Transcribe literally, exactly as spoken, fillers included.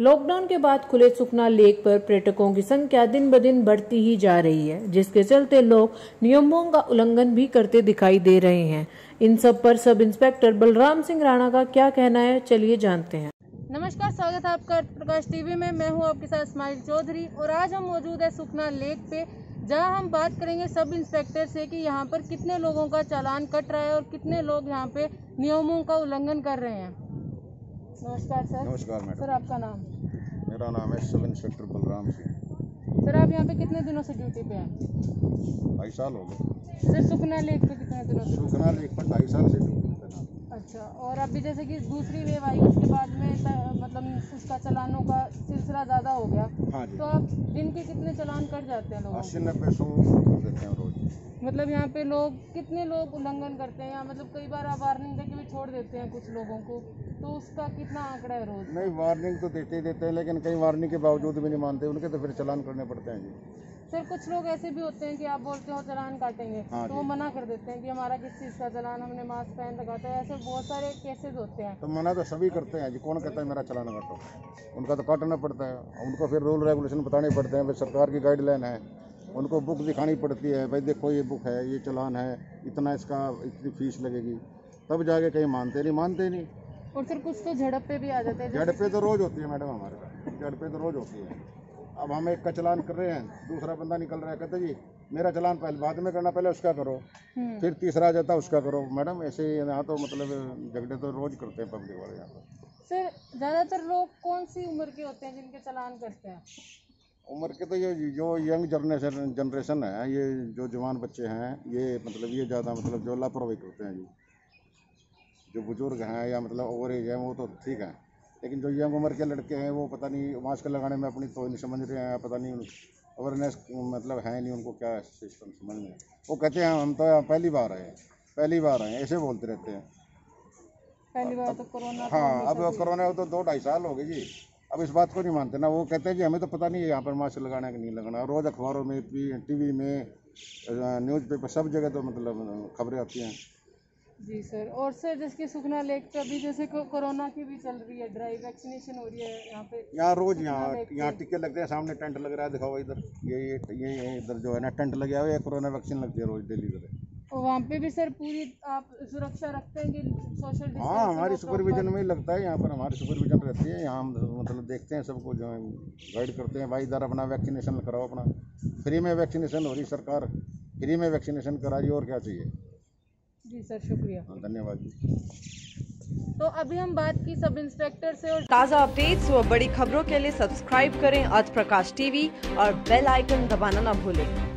Lockdown के बाद खुले सुखना लेक पर पर्यटकों की संख्या दिन ब दिन बढ़ती ही जा रही है, जिसके चलते लोग नियमों का उल्लंघन भी करते दिखाई दे रहे हैं। इन सब पर सब इंस्पेक्टर बलराम सिंह राणा का क्या कहना है, चलिए जानते हैं। नमस्कार, स्वागत है आपका प्रकाश टीवी में। मैं हूं आपके साथ इस्माइल चौधरी और आज हम मौजूद है सुखना लेक पे, जहां हम बात करेंगे सब इंस्पेक्टर से कि यहां पर कितने लोगों का चालान कट रहा है और कितने लोग यहां पे नियमों का उल्लंघन कर रहे हैं। नमस्कार सर। नमस्कार मैडम। सर आपका नाम? मेरा नाम है sub inspector Balram Singh. Sir आप यहाँ पे कितने दिनों से ड्यूटी पे हैं? ढाई साल हो गए। सर सुखना लेक पे कितने दिनों से? सुखना लेक पर ढाई साल से ड्यूटी पे ना। अच्छा, और अभी जैसे कि दूसरी वेव आई उसके बाद में मतलब उसका चलानों का सिलसिला ज़्यादा हो गया। हाँ जी। तो आप दिन के कितने चलान कट जाते हैं लोगों? अस्सी नब्बे सौ देते हैं रोज। मतलब यहाँ पे लोग कितने लोग उल्लंघन करते हैं, या मतलब कई बार आप वार्निंग देके भी छोड़ देते हैं कुछ लोगों को, तो उसका कितना आंकड़ा है रोज? नहीं, वार्निंग तो देते ही देते हैं, लेकिन कई वार्निंग के बावजूद भी नहीं मानते उनके, तो फिर चलान करने पड़ते हैं जी। सर कुछ लोग ऐसे भी होते हैं कि आप बोलते हो चलान काटेंगे, हाँ तो वो मना कर देते हैं कि हमारा किस चीज़ का चलान, हमने मास्क पहन रखा था। ऐसे बहुत सारे केसेस होते हैं। तो मना तो सभी करते हैं जी, कौन कहता है मेरा चलान काटो? उनका तो काटना पड़ता है, उनको फिर रूल रेगुलेशन बताने पड़ते हैं। भाई सरकार की गाइडलाइन है, उनको बुक दिखानी पड़ती है, भाई देखो ये बुक है, ये चलान है, इतना इसका इतनी फीस लगेगी, तब जाके कहीं मानते नहीं मानते नहीं। और फिर कुछ तो झड़प पे भी आ जाते हैं। झड़प पे तो रोज होती है मैडम, हमारे पास झड़प पे तो रोज होती है। अब हम एक का चलान कर रहे हैं, दूसरा बंदा निकल रहा है, कहते जी मेरा चलान पहले बाद में करना, पहले उसका करो, फिर तीसरा आ जाता है उसका करो। मैडम ऐसे यहाँ तो मतलब झगड़े तो रोज करते हैं पब्लिक वाले यहाँ पर। सर ज़्यादातर लोग कौन सी उम्र के होते हैं जिनके चलान करते हैं? उम्र के तो ये जो यंग जनरेशन जनरेशन है, ये जो जवान बच्चे हैं, ये मतलब ये ज़्यादा मतलब जो लापरवाही करते हैं जी। जो बुजुर्ग हैं या मतलब ओवर एज है वो तो ठीक है, लेकिन जो यंग उम्र के लड़के हैं वो पता नहीं मास्क लगाने में अपनी तो नहीं समझ रहे हैं, पता नहीं अवेयरनेस मतलब है नहीं उनको, क्या सिस्टम समझ में। वो कहते हैं हम तो पहली बार आए पहली बार आए ऐसे बोलते रहते हैं। पहली बार तो कोरोना। हाँ, अब कोरोना तो दो ढाई साल हो गए जी, अब इस बात को नहीं मानते ना। वो कहते हैं कि हमें तो पता नहीं है यहाँ पर मास्क लगाना है कि नहीं लगाना। रोज़ अखबारों में, टीवी में, न्यूज़पेपर, सब जगह तो मतलब खबरें आती हैं जी सर। और सर जैसे सुखना लेक पे अभी जैसे कोरोना की भी चल रही है, ड्राइव वैक्सीनेशन हो रही है यहाँ पे। यहाँ रोज यहाँ यहाँ टीके लगते हैं, सामने टेंट लग रहा है, दिखाओ इधर, ये ये ये इधर जो है ना टेंट लगे हुए, कोरोना वैक्सीन लगती है रोज डेली इधर। और वहाँ पे भी सर पूरी आप सुरक्षा रखते हैं कि सोशल डिस्टेंस? हाँ, हमारी सुपरविजन में ही लगता है, यहाँ पर हमारी सुपरविजन रहती है। यहाँ हम मतलब देखते हैं सबको, जो गाइड करते हैं, भाई इधर अपना वैक्सीनेशन कराओ, अपना फ्री में वैक्सीनेशन हो रही, सरकार फ्री में वैक्सीनेशन करा रही है, और क्या चाहिए जी सर। शुक्रिया, धन्यवाद जी। तो अभी हम बात की सब इंस्पेक्टर से। और ताज़ा अपडेट्स व बड़ी खबरों के लिए सब्सक्राइब करें आज प्रकाश टीवी और बेल आइकन दबाना न भूलें।